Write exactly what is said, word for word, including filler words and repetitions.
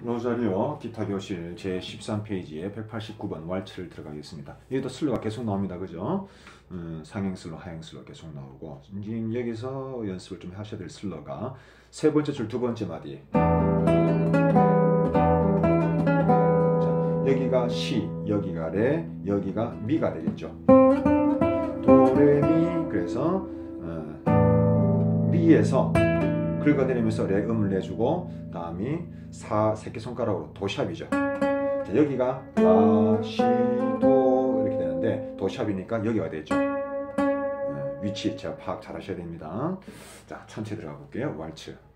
로자리오 기타 교실 제십삼 페이지에 백팔십구 번 왈츠를 들어가겠습니다. 여기도 슬로가 계속 나옵니다. 그죠? 음, 상행슬로, 하행슬로 계속 나오고, 지금 여기서 연습을 좀 하셔야 될 슬로가 세 번째 줄 두 번째 마디. 자, 여기가 시, 여기가 레, 여기가 미가 되겠죠. 도, 레, 미. 그래서 어, 미에서 긁어내리면서 레 음을 내주고, 다음이 사 새끼손가락으로 도샵이죠. 자, 여기가 라, 시, 도 이렇게 되는데 도샵이니까 여기가 되죠. 네, 위치 제가 파악 잘 하셔야 됩니다. 자, 천천히 들어가 볼게요. 왈츠.